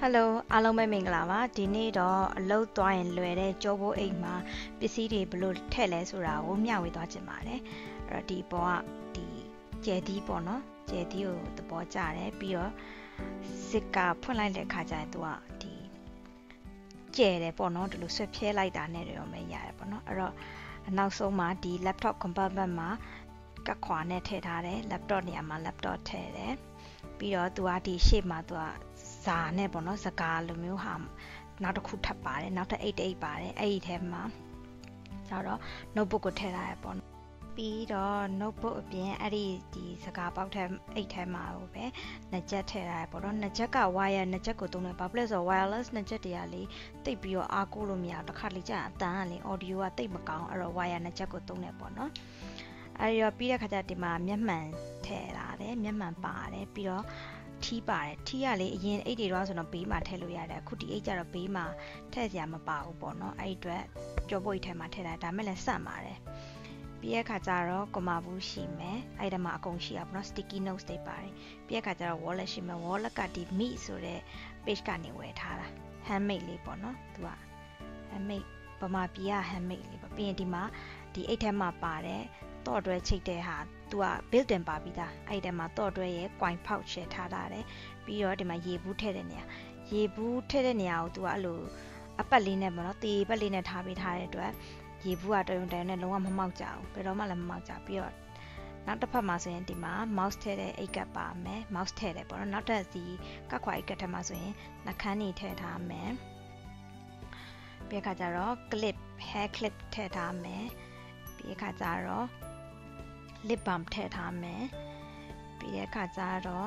Hello အားလုံးပဲမင်္ဂလာပါဒီနေ့တော့အလုပ်သွားရင်လွယ်တဲ့ကြောပိုးအိမ်မှာပစ္စည်းတွေဘယ်လိုထည့်လဲဆိုတာကိုမျှဝေသွားချင်ပါတယ်အဲ့တော့ဒီပေါ်ကဒီကျယ်သီးပေါ့နော်ကျယ်သီးကိုသဘောကျတယ်ပြီးတော့စစ်ကဖွင့်လိုက်တဲ့အခါကျရင်သူကဒီကျယ်တယ်ပေါ့နော်ဒီလိုဆွဲဖြဲလိုက်တာနဲ့တော့မရတယ်ပေါ့နော်အဲ့တော့နောက်ဆုံးမှာဒီ laptop compartment မှာကတ်ခွာနဲ့ထည့်ထားတယ် laptop နေရာမှာ laptop ထည့်တယ်ပြီးတော့သူကဒီ shape မှာသူကဇာနဲ့ပေါ့နော်စကားလိုမျိုးဟာနောက်တစ်ခုထပ်ပါတယ်နောက်ထပ်8ပါတယ်အဲ့ဒီထဲမှာကျတော့ notebook ကိုထည့်ထားရပေါ့ပြီးတော့ notebook အပြင်အဲ့ဒီစကားပေါက်ထဲ8ထဲမှာပဲနှစ်ချက်ထည့်ထားရပေါ့နော်နှစ်ချက်က wire နှစ်ချက်ကိုသုံးတယ်ဘာဖြစ်လဲဆိုတော့ wireless နှစ်ချက်တွေကလေတိတ်ပြီးတော့အားကိုးလို့မရဘူးတစ်ခါလေကြာအတန်ကလေ audio ကတိတ်မကောင်းအဲ့တော့ wire နှစ်ချက်ကိုသုံးတယ်ပေါ့နော်အဲ့တော့ပြီးတဲ့ခါကျဒီမှာမျက်မှန်ထည့်ထားတယ်မျက်မှန်ပါတယ်ပြီးတော့ထီးပါတယ်ထီးကလေအရင်အိတ်တွေတော့ဆိုတော့ဘေးမှာထည့်လို့ရတယ်အခုဒီအိတ်ကျတော့ဘေးမှာထည့်စရာမပါဘူးပေါ့နော်အဲ့အတွက်ကြောပွေထဲမှာထည့်တာဒါမဲ့လည်းစန့်ပါတယ်ပြီးတဲ့ခါကျတော့ကွန်မာဘူးရှိမယ်အဲ့ဒါမှအကုန်ရှိရပါတော့ sticky notes တွေပါတယ်ပြီးတဲ့ခါကျတော့ wallet ရှိမယ် wallet ကဒီ meet ဆိုတဲ့ page ကနေဝယ်ထားတာ handmade လေးပေါ့နော်သူက handmade ဗမာပြည်က handmade လေးပေါ့ပြီးရင်ဒီမှာဒီအိတ်ထဲမှာပါတယ်တော့တွဲချိတ်တဲ့ဟာသူက built in ပါပြီးသားအဲ့ဒီမှာတော့တွဲရဲ့ coin pouch ရှယ်ထားတယ်ပြီးတော့ဒီမှာရေဘူးထည့်တဲ့နေရာရေဘူးထည့်တဲ့နေရာကိုသူကအဲ့လိုအပတ်လေးနဲ့ပေါ့နော်တေပတ်လေးနဲ့ထားပေးထားတဲ့အတွက်ရေဘူးကတရုံတရုံနဲ့လုံးဝမမောက်ကြဘူးဘယ်တော့မှလည်းမမောက်ကြပြီးတော့နောက်တစ်ဖက်မှာဆိုရင်ဒီမှာ mouse ထည့်တဲ့အိတ်ကပ်ပါမယ် mouse ထည့်တယ်ပေါ့နော်နောက်ထပ်ဒီကတ်ခွာအိတ်ကပ်ထဲမှာဆိုရင်နှာခမ်းနေထည့်ထားမယ်ပြီးခါကျတော့ clip hair clip ထည့်ထားမယ်ပြီးခါကျတော့ lip balm ထည့်ထားမယ်ပြီးတဲ့အခါကျတော့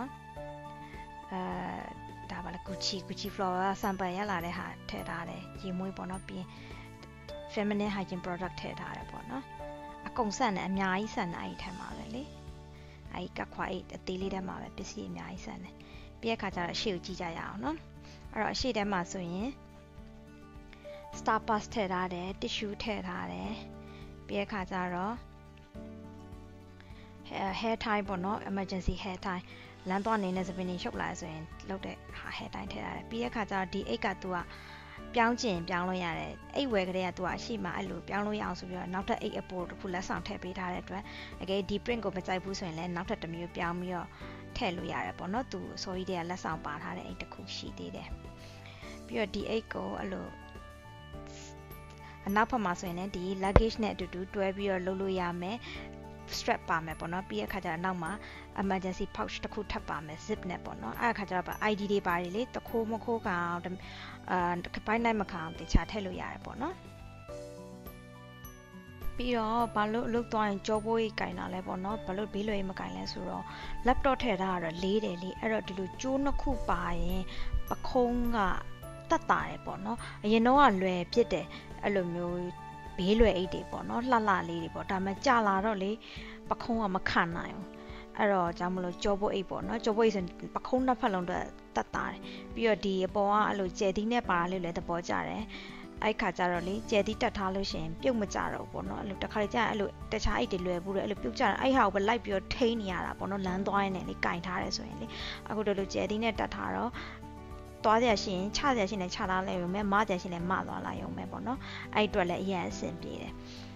ဒါပါလေ Gucci Flora sample ရလာတဲ့ဟာထည့်ထားတယ်ရေမွေးပေါ့နော်ပြီး feminine hygiene product ထည့်ထားတယ်ပေါ့နော်အကုန်ဆန်တယ်အများကြီးဆန်တယ်အဲ့ဒီထဲမှာပဲလေအဲ့ဒီကခွာအိတ်အသေးလေးထဲမှာပဲပစ္စည်းအများကြီးဆန်တယ်ပြီးတဲ့အခါကျတော့အရှိကိုကြည့်ကြရအောင်နော်အဲ့တော့အရှိထဲမှာဆိုရင် star pass ထည့်ထားတယ် tissue ထည့်ထားတယ်ပြီးတဲ့အခါကျတော့ hair tie ပေါ့နော် emergency hair tie လမ်းသွားနေတဲ့စပင်းတွေရှုပ်လာဆိုရင်လောက်တဲ့ hair tie ထည့်ထားတယ်ပြီးတဲ့အခါကျတော့ဒီအိတ်ကသူကပြောင်းကျင်ပြောင်းလို့ရတယ်အိတ်ဝယ်ကလေးကသူကအရှိမအဲ့လိုပြောင်းလို့ရအောင်ဆိုပြီးတော့နောက်ထပ်အိတ်အပေါ်တစ်ခုလက်ဆောင်ထည့်ပေးထားတဲ့အတွက်အကယ်ဒီ print ကိုမကြိုက်ဘူးဆိုရင်လည်းနောက်ထပ်တစ်မျိုးပြောင်းပြီးတော့ထည့်လို့ရတယ်ပေါ့နော်သူအစိုးရတွေကလက်ဆောင်ပါထားတဲ့အိတ်တစ်ခုရှိသေးတယ်ပြီးတော့ဒီအိတ်ကိုအဲ့လိုအနောက်ဘက်မှာဆိုရင်လည်းဒီ luggage နဲ့အတူတူတွဲပြီးတော့လုပ်လို့ရမယ် strap ပါမယ်ပေါ့နော်ပြီးတဲ့အခါကျတော့နောက်မှာ emergency pouch တစ်ခုထပ်ပါမယ် zip နဲ့ပေါ့နော်အဲ့အခါကျတော့ ID တွေပါတယ်လေတခိုးမခိုးကောင်ဘိုင်းနိုင်မခံအောင်တခြားထည့်လို့ရတယ်ပေါ့နော်ပြီးတော့ဘာလို့အလုပ်သွားရင်ကြောပိုးကြီးကင်တာလဲပေါ့နော်ဘာလို့ဘေးလွယ်မကင်လဲဆိုတော့ laptop ထည့်ထားတာတော့လေးတယ်လေအဲ့တော့ဒီလိုကျိုးနှစ်ခုပါရင်ပခုံးကတက်တာတယ်ပေါ့နော်အရင်တော့ကလွယ်ဖြစ်တယ်အဲ့လိုမျိုးဘေးလွယ်အိတ်တွေပေါ့နော်လှလှလေးတွေပေါ့ဒါမှကြာလာတော့လေပခုံးကမခံနိုင်ဘူးအဲ့တော့ကြောင့်မလို့ကြောပိုးအိတ်ပေါ့နော်ကြောပိုးအိတ်ဆိုပခုံးနှစ်ဖက်လုံးတက်တာတယ်ပြီးတော့ဒီအပေါ်ကအဲ့လိုကျယ်သီးနဲ့ပါလေးလည်းသဘောကျတယ်အဲ့ခါကျတော့လေကျယ်သီးတက်ထားလို့ရှိရင်ပြုတ်မကြတော့ဘူးပေါ့နော်အဲ့လိုတစ်ခါလေကြာအဲ့လိုတခြားအိတ်တွေလွယ်ဘူးလေအဲ့လိုပြုတ်ကြတယ်အဲ့ဟာကိုပဲလိုက်ပြီးတော့ထိန်းနေရတာပေါ့နော်လမ်းသွားရင်းနဲ့လေကင်ထားတယ်ဆိုရင်လေအခုတို့လိုကျယ်သီးနဲ့တက်ထားတော့သွားကြရှင်ချကြရှင်နဲ့ချလာလိုက်ရုံပဲမကြရှင်နဲ့မသွားလာရုံပဲပေါ့နော်အဲ့အတွက်လည်းအရင်အဆင်ပြေတယ်